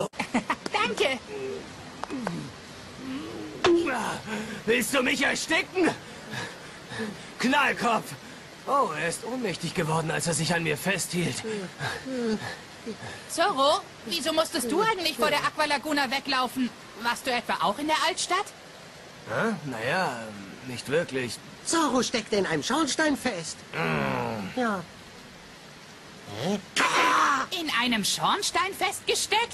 Danke. Willst du mich ersticken? Knallkopf! Oh, er ist ohnmächtig geworden, als er sich an mir festhielt. Zorro, wieso musstest du eigentlich vor der Aqualaguna weglaufen? Warst du etwa auch in der Altstadt? Naja, nicht wirklich. Zorro steckte in einem Schornstein fest. Ja. In einem Schornstein festgesteckt?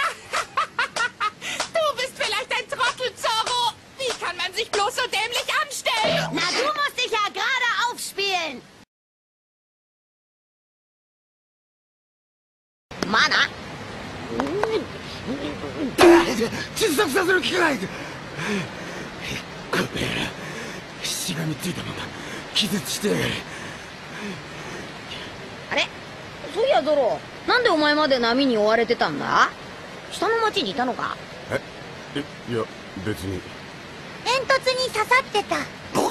Du bist vielleicht ein Trottel, Zorro! Wie kann man sich bloß so dämlich anstellen? Na, du musst dich ja gerade aufspielen. Mana? 小さくさせる機会この野郎しがみついたまま気絶してやがる。 あれそういやゾロ、なんでお前まで波に追われてたんだ？下の町にいたのか？ いや別に。 煙突に刺さってた。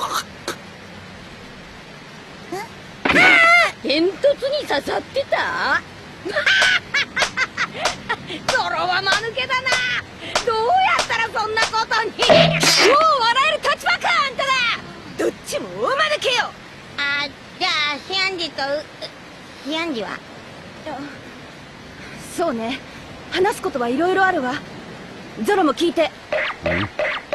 煙突に刺さってた？ゾロは間抜けだな。どうやったらそんなことに。もう笑える立場かあんたら。どっちも大間抜けよ。じゃあヒアンジとヒアンジは？そうね、話すことはいろいろあるわ。ゾロも聞いて。